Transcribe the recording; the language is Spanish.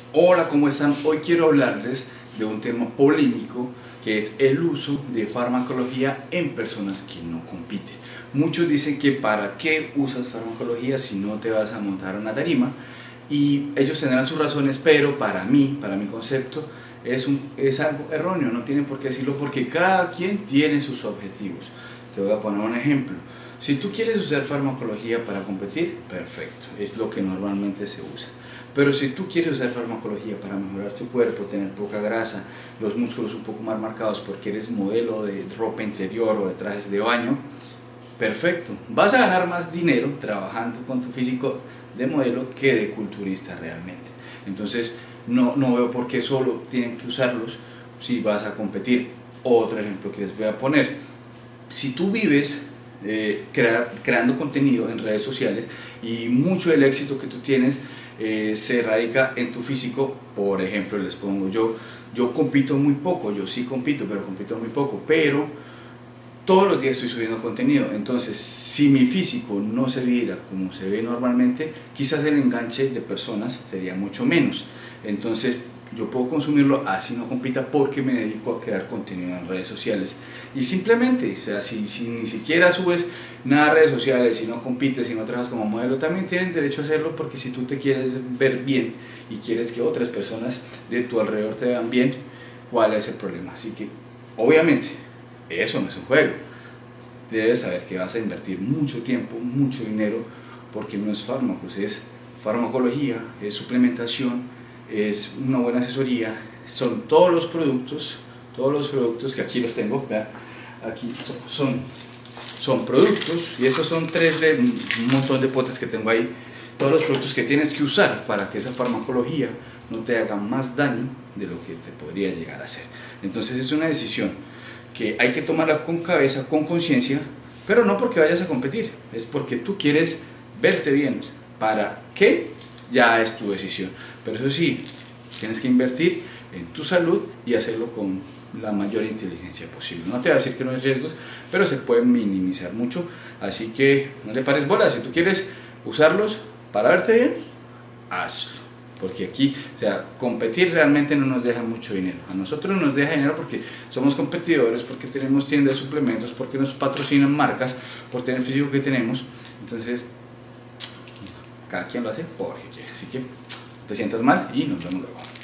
Hola, ¿cómo están? Hoy quiero hablarles de un tema polémico que es el uso de farmacología en personas que no compiten. Muchos dicen que para qué usas farmacología si no te vas a montar a una tarima, y ellos tendrán sus razones, pero para mi concepto, es algo erróneo. No tienen por qué decirlo porque cada quien tiene sus objetivos. Te voy a poner un ejemplo. Si tú quieres usar farmacología para competir, perfecto, es lo que normalmente se usa. Pero si tú quieres usar farmacología para mejorar tu cuerpo, tener poca grasa, los músculos un poco más marcados porque eres modelo de ropa interior o de trajes de baño, perfecto. Vas a ganar más dinero trabajando con tu físico de modelo que de culturista realmente. Entonces no veo por qué solo tienen que usarlos si vas a competir. Otro ejemplo que les voy a poner: si tú vives creando contenido en redes sociales y mucho del éxito que tú tienes se radica en tu físico. Por ejemplo, les pongo yo compito muy poco, yo sí compito, pero compito muy poco, pero todos los días estoy subiendo contenido. Entonces, si mi físico no se viera como se ve normalmente, quizás el enganche de personas sería mucho menos. Entonces, yo puedo consumirlo así no compita porque me dedico a crear contenido en redes sociales. Y simplemente, o sea, si ni siquiera subes nada a redes sociales, si no compites, si no trabajas como modelo, también tienen derecho a hacerlo, porque si tú te quieres ver bien y quieres que otras personas de tu alrededor te vean bien, ¿cuál es el problema? Así que, obviamente, eso no es un juego. Debes saber que vas a invertir mucho tiempo, mucho dinero, porque no es fármacos, es farmacología, es suplementación, es una buena asesoría, son todos los productos que aquí los tengo, ¿verdad? Aquí son productos, y esos son tres de un montón de potes que tengo ahí, todos los productos que tienes que usar para que esa farmacología no te haga más daño de lo que te podría llegar a hacer. Entonces es una decisión que hay que tomarla con cabeza, con conciencia, pero no porque vayas a competir, es porque tú quieres verte bien. ¿Para qué? Ya es tu decisión. Pero eso sí, tienes que invertir en tu salud y hacerlo con la mayor inteligencia posible. No te voy a decir que no hay riesgos, pero se pueden minimizar mucho, así que no le pares bola. Si tú quieres usarlos para verte bien, hazlo. Porque aquí, o sea, competir realmente no nos deja mucho dinero. A nosotros nos deja dinero porque somos competidores, porque tenemos tiendas de suplementos, porque nos patrocinan marcas, por tener el físico que tenemos. Entonces, cada quien lo hace porque quiere. Así que te sientas mal y nos vemos luego.